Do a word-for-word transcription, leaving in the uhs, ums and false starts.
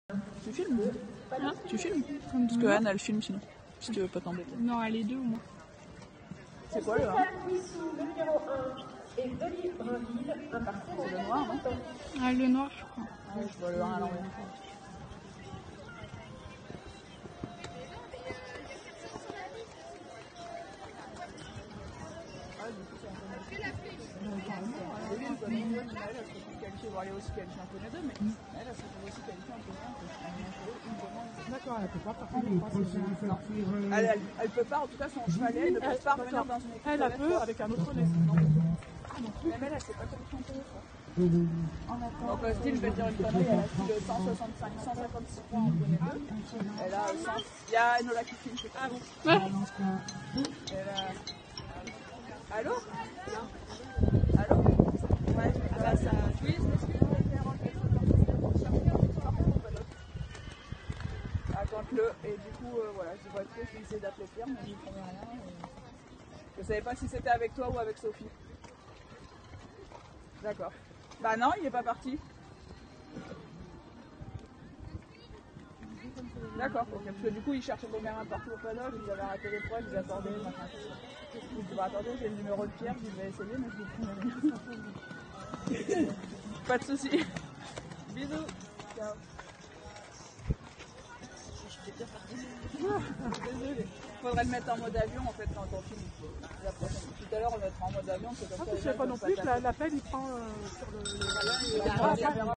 Tu filmes hein? Tu filmes parce que Anne elle filme sinon, si tu veux pas t'embêter. Non, elle est deux au moins. C'est quoi le un? Et Denis Brinville, à partir de le noir, hein? Ah, le noir, je crois. Ah oui, je vois le un à l'envers. D'accord, elle peut pas partir de Elle, elle, elle peut pas, en tout cas son chevalet, elle ne peut pas revenir dans une équipe. Elle, elle peut avec un autre nez. Mais elle, elle sait pas comment chanter. Donc le style, je vais te dire une connerie, elle a style cent soixante-cinq, cent cinquante-six points en poney deux. Elle a cent... Il y a Enola qui filme, je sais pas. Ah bon. Elle a... Allô? Allô? Ouais, ah bah ça... Oui, je m'excuse. Attends-le, et du coup, euh, voilà, je vois que j'ai essayé d'appeler Pierre, mais je ne comprenais rien. Et... Je savais pas si c'était avec toi ou avec Sophie. D'accord. Bah non, il est pas parti. D'accord, ok. Parce que du coup, il cherchait des gamins partout au paddock, ils avaient arrêté les preuves, ils attendaient, machin. Je dis, bah attendez, j'ai le numéro de Pierre, je vais essayer, mais je vous promets. Pas de soucis. Bisous. Ciao. Désolée. Faudrait le mettre en mode avion en fait quand on filme. La prochaine. Tout à l'heure on le mettra en mode avion, c'est comme Ah, ça. je ne sais pas non plus que l'appel il prend euh, sur le. le...